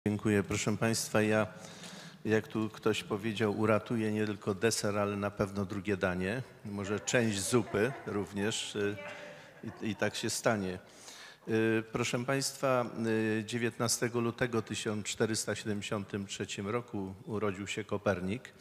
Dziękuję. Proszę Państwa, ja, jak tu ktoś powiedział, uratuję nie tylko deser, ale na pewno drugie danie. Może część zupy również i tak się stanie. Proszę Państwa, 19 lutego 1473 roku urodził się Kopernik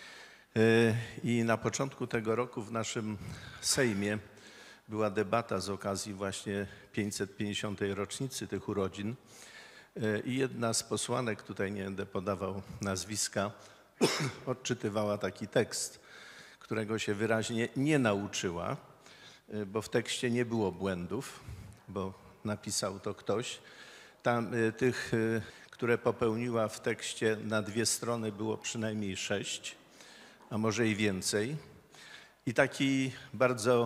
i na początku tego roku w naszym Sejmie była debata z okazji właśnie 550. rocznicy tych urodzin. I jedna z posłanek, tutaj nie będę podawał nazwiska, odczytywała taki tekst, którego się wyraźnie nie nauczyła, bo w tekście nie było błędów, bo napisał to ktoś. Tam tych, które popełniła w tekście na 2 strony było przynajmniej 6, a może i więcej. I taki bardzo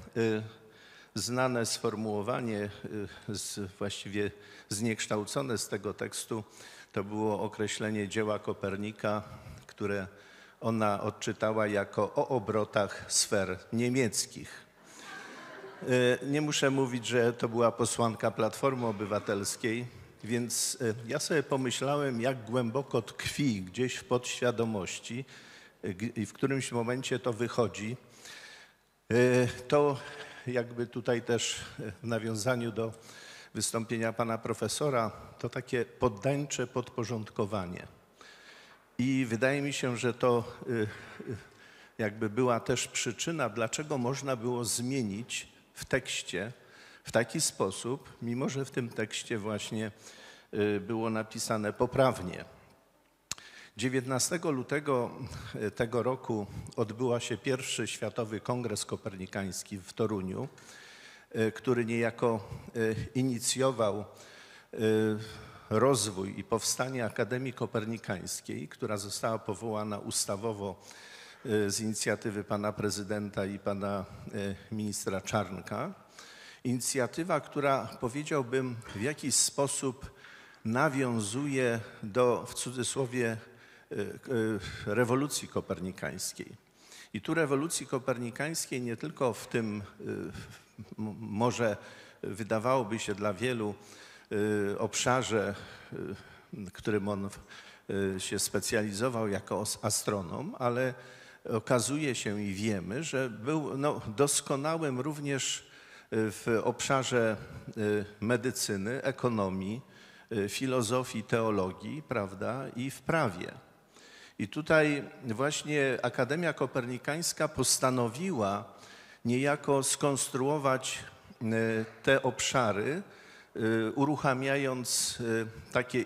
znane sformułowanie, właściwie zniekształcone z tego tekstu, to było określenie dzieła Kopernika, które ona odczytała jako o obrotach sfer niemieckich. Nie muszę mówić, że to była posłanka Platformy Obywatelskiej, więc ja sobie pomyślałem, jak głęboko tkwi gdzieś w podświadomości i w którymś momencie to wychodzi. To jakby tutaj też w nawiązaniu do wystąpienia pana profesora, to takie poddańcze podporządkowanie. I wydaje mi się, że to jakby była też przyczyna, dlaczego można było zmienić w tekście w taki sposób, mimo że w tym tekście właśnie było napisane poprawnie. 19 lutego tego roku odbyła się pierwszy Światowy Kongres Kopernikański w Toruniu, który niejako inicjował rozwój i powstanie Akademii Kopernikańskiej, która została powołana ustawowo z inicjatywy pana prezydenta i pana ministra Czarnka. Inicjatywa, która, powiedziałbym, w jakiś sposób nawiązuje do, w cudzysłowie, rewolucji kopernikańskiej. I tu rewolucji kopernikańskiej nie tylko w tym, może wydawałoby się dla wielu, obszarze, którym on się specjalizował jako astronom, ale okazuje się i wiemy, że był doskonałym również w obszarze medycyny, ekonomii, filozofii, teologii, prawda, i w prawie. I tutaj właśnie Akademia Kopernikańska postanowiła niejako skonstruować te obszary, uruchamiając takie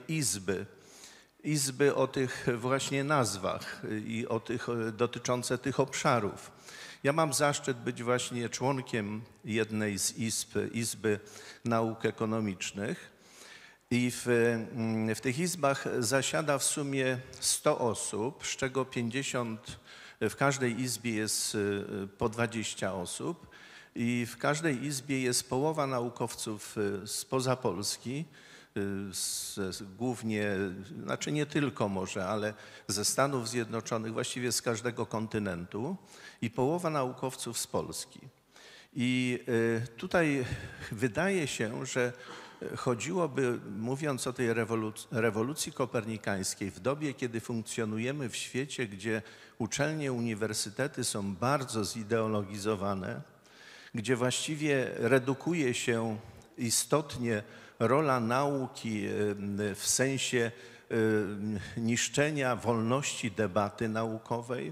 izby o tych właśnie nazwach i o tych, dotyczące tych obszarów. Ja mam zaszczyt być właśnie członkiem jednej z Izby Nauk Ekonomicznych. I w tych izbach zasiada w sumie 100 osób, z czego 50, w każdej izbie jest po 20 osób i w każdej izbie jest połowa naukowców spoza Polski, głównie, znaczy nie tylko może, ale ze Stanów Zjednoczonych, właściwie z każdego kontynentu i połowa naukowców z Polski. I tutaj wydaje się, że chodziłoby, mówiąc o tej rewolucji kopernikańskiej, w dobie, kiedy funkcjonujemy w świecie, gdzie uczelnie, uniwersytety są bardzo zideologizowane, gdzie właściwie redukuje się istotnie rola nauki w sensie niszczenia wolności debaty naukowej.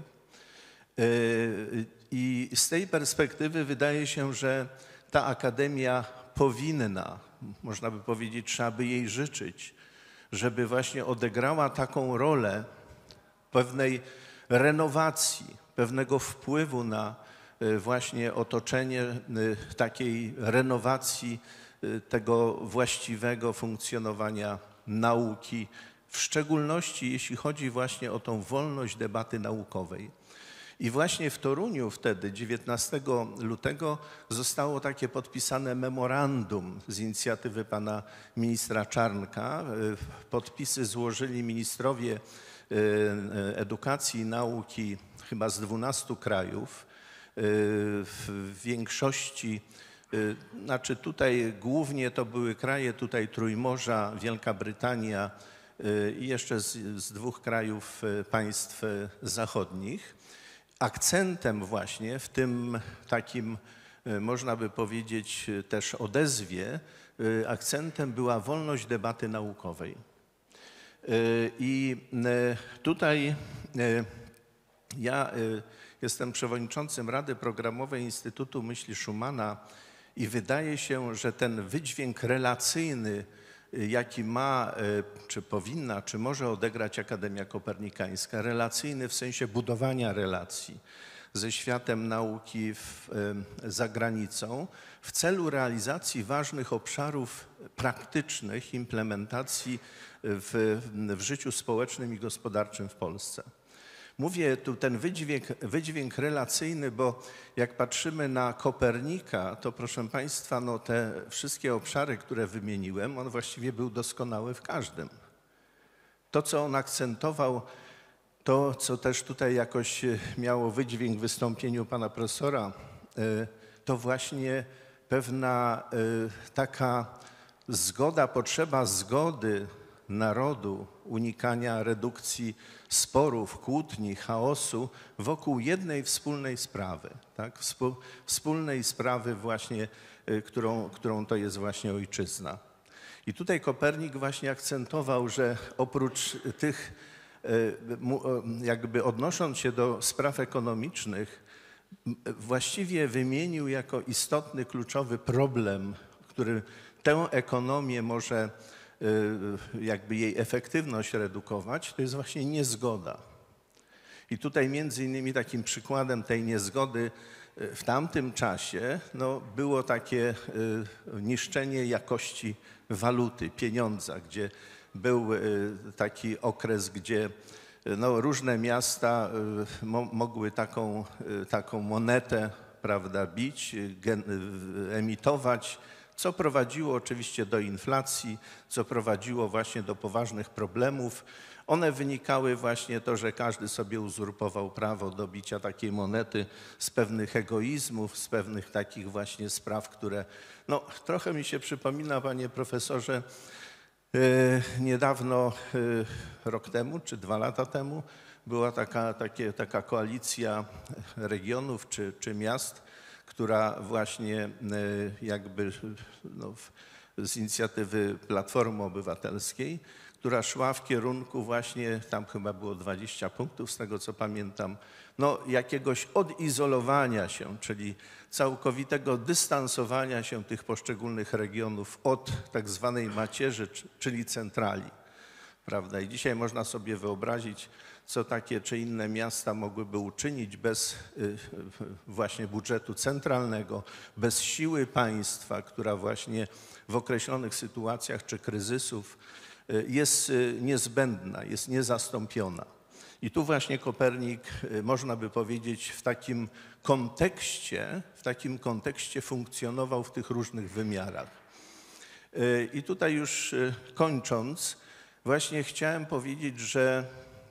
I z tej perspektywy wydaje się, że ta akademia powinna, można by powiedzieć, trzeba by jej życzyć, żeby właśnie odegrała taką rolę pewnej renowacji, pewnego wpływu na właśnie otoczenie, takiej renowacji tego właściwego funkcjonowania nauki, w szczególności jeśli chodzi właśnie o tą wolność debaty naukowej. I właśnie w Toruniu wtedy, 19 lutego, zostało takie podpisane memorandum z inicjatywy pana ministra Czarnka. Podpisy złożyli ministrowie edukacji i nauki chyba z 12 krajów. W większości, znaczy tutaj głównie to były kraje tutaj Trójmorza, Wielka Brytania, i jeszcze z 2 krajów państw zachodnich. Akcentem właśnie w tym takim, można by powiedzieć, też odezwie, akcentem była wolność debaty naukowej. I tutaj ja jestem przewodniczącym Rady Programowej Instytutu Myśli Schumana i wydaje się, że ten wydźwięk relacyjny, jaki ma, czy powinna, czy może odegrać Akademia Kopernikańska, relacyjny w sensie budowania relacji ze światem nauki za granicą w celu realizacji ważnych obszarów praktycznych implementacji w życiu społecznym i gospodarczym w Polsce. Mówię tu ten wydźwięk relacyjny, bo jak patrzymy na Kopernika, to proszę Państwa, no te wszystkie obszary, które wymieniłem, on właściwie był doskonały w każdym. To, co on akcentował, to, co też tutaj jakoś miało wydźwięk w wystąpieniu pana profesora, to właśnie pewna taka zgoda, potrzeba zgody narodu, unikania redukcji sporów, kłótni, chaosu wokół jednej wspólnej sprawy, tak? Wspólnej sprawy właśnie, którą to jest właśnie ojczyzna. I tutaj Kopernik właśnie akcentował, że oprócz tych, jakby odnosząc się do spraw ekonomicznych, właściwie wymienił jako istotny, kluczowy problem, który tę ekonomię może jakby jej efektywność redukować, to jest właśnie niezgoda. I tutaj między innymi takim przykładem tej niezgody w tamtym czasie no, było takie niszczenie jakości waluty, pieniądza, gdzie był taki okres, gdzie no, różne miasta mogły taką monetę, prawda, bić, emitować, co prowadziło oczywiście do inflacji, co prowadziło właśnie do poważnych problemów. One wynikały właśnie to, że każdy sobie uzurpował prawo do bicia takiej monety z pewnych egoizmów, z pewnych takich właśnie spraw, które no trochę mi się przypomina, panie profesorze, niedawno, rok temu czy 2 lata temu była taka koalicja regionów czy miast, która właśnie jakby no, z inicjatywy Platformy Obywatelskiej, która szła w kierunku właśnie, tam chyba było 20 punktów z tego co pamiętam, no jakiegoś odizolowania się, czyli całkowitego dystansowania się tych poszczególnych regionów od tak zwanej macierzy, czyli centrali. Prawda? I dzisiaj można sobie wyobrazić, co takie czy inne miasta mogłyby uczynić bez właśnie budżetu centralnego, bez siły państwa, która właśnie w określonych sytuacjach czy kryzysów jest niezbędna, jest niezastąpiona. I tu właśnie Kopernik, można by powiedzieć, w takim kontekście funkcjonował w tych różnych wymiarach. I tutaj już kończąc, właśnie chciałem powiedzieć, że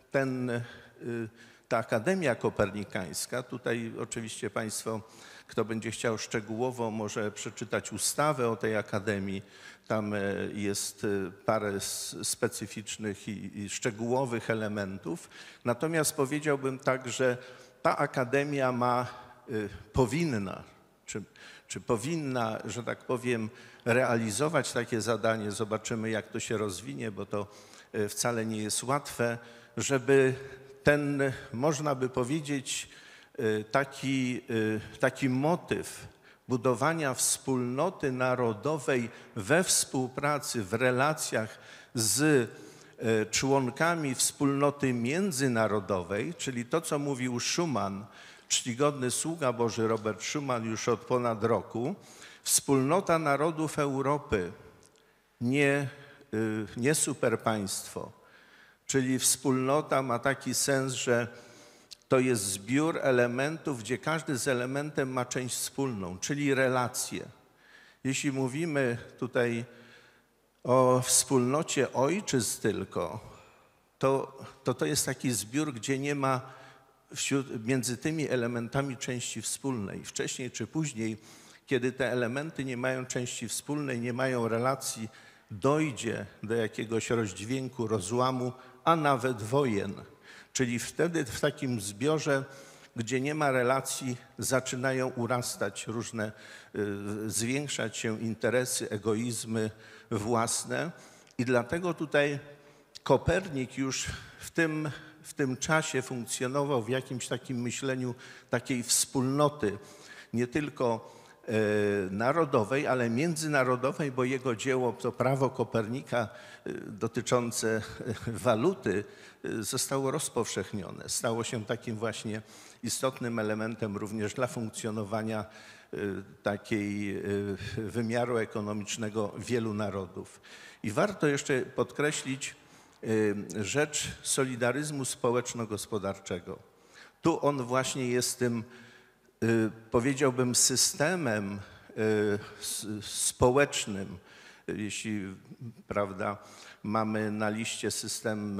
ta Akademia Kopernikańska, tutaj oczywiście Państwo, kto będzie chciał szczegółowo, może przeczytać ustawę o tej Akademii. Tam jest parę specyficznych i szczegółowych elementów. Natomiast powiedziałbym tak, że ta Akademia powinna, że tak powiem, realizować takie zadanie. Zobaczymy, jak to się rozwinie, bo to wcale nie jest łatwe, żeby ten, można by powiedzieć, taki motyw budowania wspólnoty narodowej we współpracy, w relacjach z członkami wspólnoty międzynarodowej, czyli to, co mówił Schuman, czcigodny sługa Boży Robert Schuman już od ponad roku, wspólnota narodów Europy, nie superpaństwo, czyli wspólnota ma taki sens, że to jest zbiór elementów, gdzie każdy z elementem ma część wspólną, czyli relacje. Jeśli mówimy tutaj o wspólnocie ojczyzn tylko, to jest taki zbiór, gdzie nie ma między tymi elementami części wspólnej. Wcześniej czy później, kiedy te elementy nie mają części wspólnej, nie mają relacji dojdzie do jakiegoś rozdźwięku, rozłamu, a nawet wojen. Czyli wtedy w takim zbiorze, gdzie nie ma relacji, zaczynają urastać różne, zwiększać się interesy, egoizmy własne. I dlatego tutaj Kopernik już w tym czasie funkcjonował w jakimś takim myśleniu takiej wspólnoty, nie tylko narodowej, ale międzynarodowej, bo jego dzieło, to prawo Kopernika dotyczące waluty zostało rozpowszechnione. Stało się takim właśnie istotnym elementem również dla funkcjonowania takiej wymiaru ekonomicznego wielu narodów. I warto jeszcze podkreślić rzecz solidaryzmu społeczno-gospodarczego. Tu on właśnie jest tym, powiedziałbym, systemem społecznym. Jeśli, prawda, mamy na liście system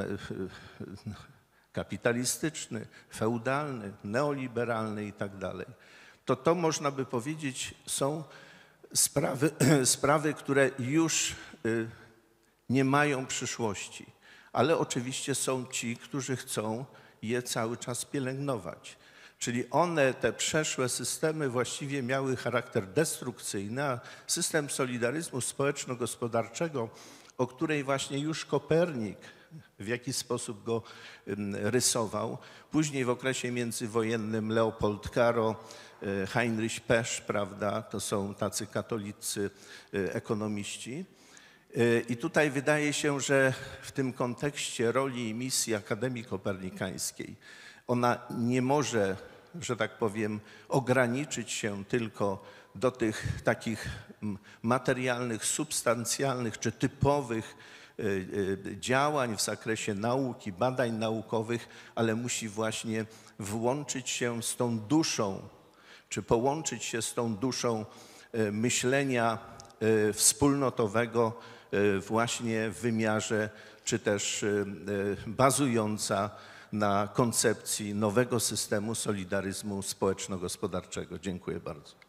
kapitalistyczny, feudalny, neoliberalny i tak dalej, to można by powiedzieć są sprawy, które już nie mają przyszłości. Ale oczywiście są ci, którzy chcą je cały czas pielęgnować. Czyli one, te przeszłe systemy właściwie miały charakter destrukcyjny, a system solidaryzmu społeczno-gospodarczego, o której właśnie już Kopernik w jakiś sposób go rysował, później w okresie międzywojennym Leopold Caro, Heinrich Pesz, prawda, to są tacy katolicy ekonomiści. I tutaj wydaje się, że w tym kontekście roli i misji Akademii Kopernikańskiej ona nie może, że tak powiem, ograniczyć się tylko do tych takich materialnych, substancjalnych czy typowych działań w zakresie nauki, badań naukowych, ale musi właśnie włączyć się z tą duszą, czy połączyć się z tą duszą myślenia wspólnotowego właśnie w wymiarze, czy też bazująca na koncepcji nowego systemu solidaryzmu społeczno-gospodarczego. Dziękuję bardzo.